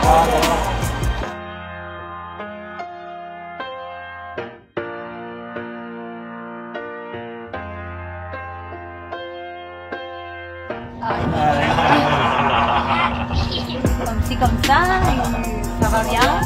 Comme ça, ça va bien.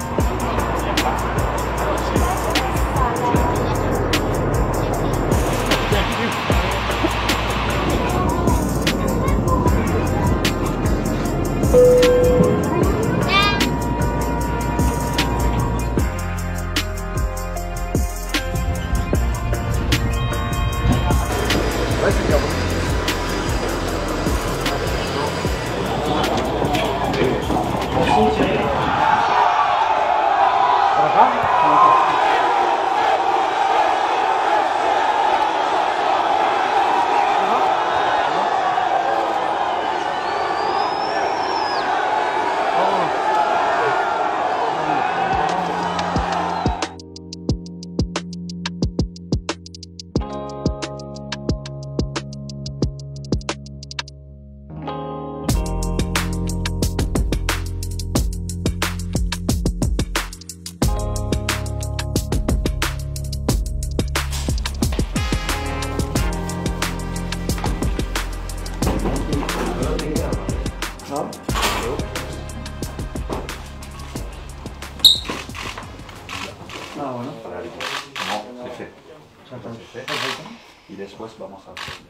Ah, bueno. No, c'est fait. C'est fait. Y después vamos a ver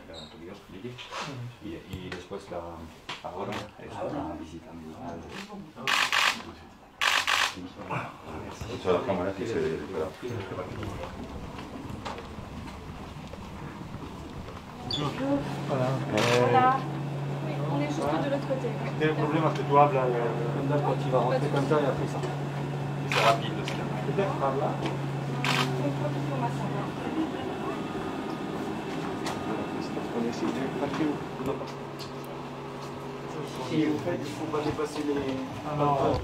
y después ahora es una visita médica. Muchas cámaras que se Voilà. On est juste de l'autre côté. C'est le problème, c'est que tu hablas quand il va rentrer comme ça et après ça. C'est rapide aussi. Peut-être par là. Si vous faites, il ne faut pas dépasser les... Alors,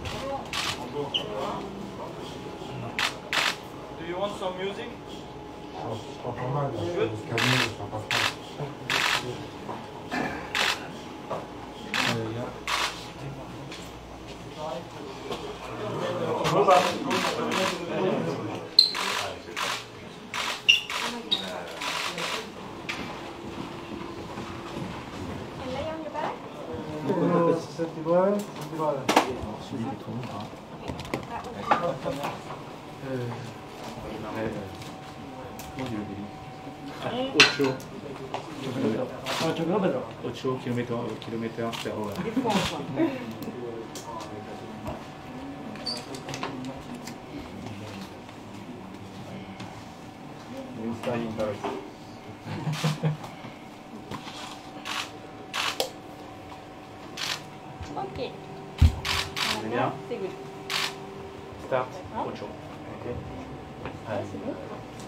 Do you want some music? pas mal. Good. Ocho kilomètres per hora. Ok. C'est bien. C'est good. Start. Ocho. Ouais, c'est bon.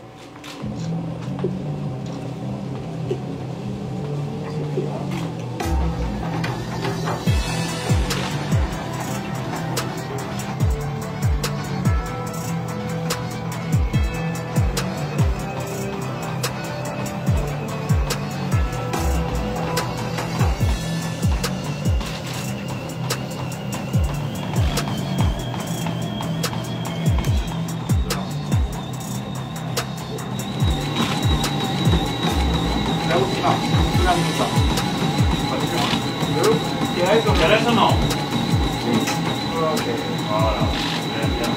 ¿Quieres o no? Ok. Voilà. Bien.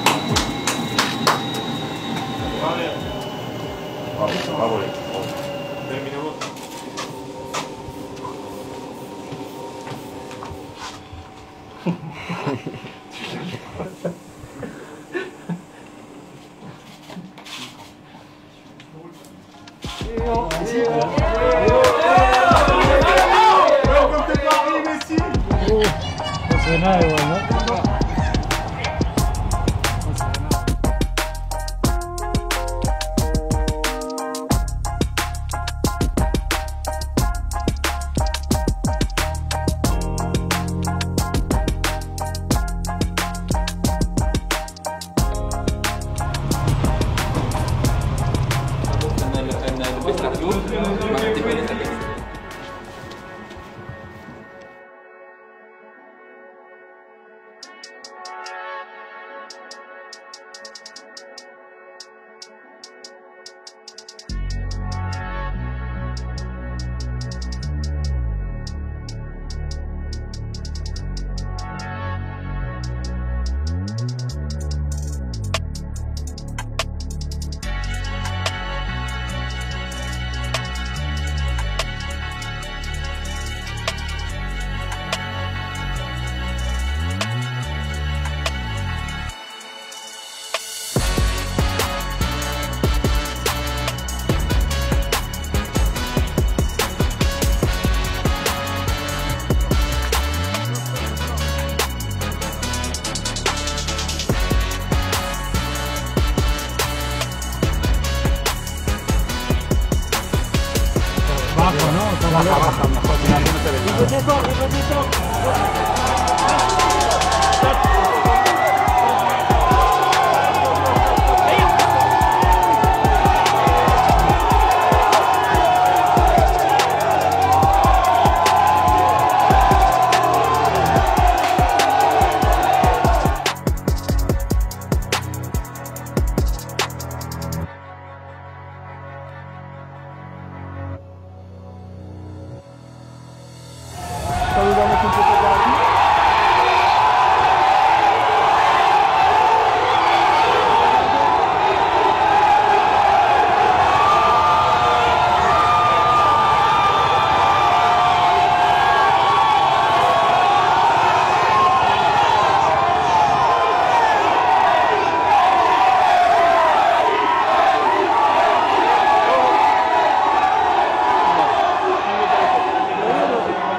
Vale. Vamos. Terminemos. No se ve nada igual, ¿no? redescendre, il redescend. Ça nous va mettre une photographie.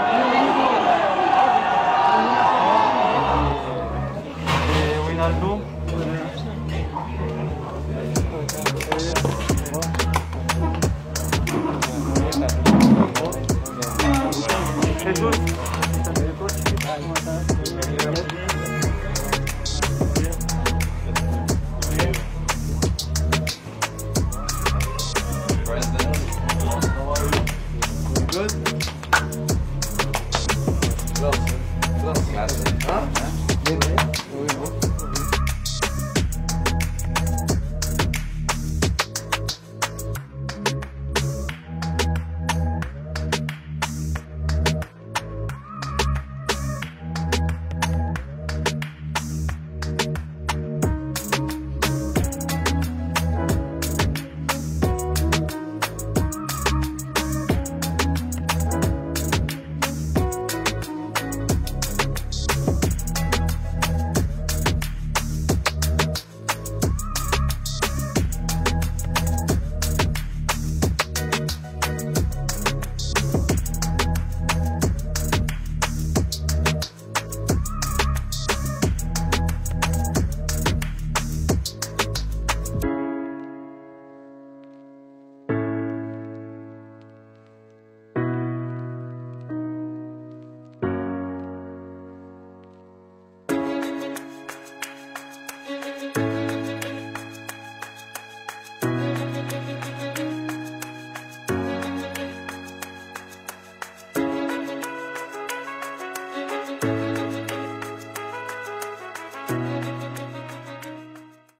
Et Ronaldo.